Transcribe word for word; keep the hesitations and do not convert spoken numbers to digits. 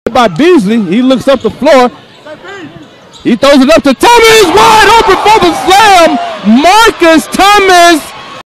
by Beasley. He looks up the floor. He throws it up to Thomas. Wide open for the slam. Marcus Thomas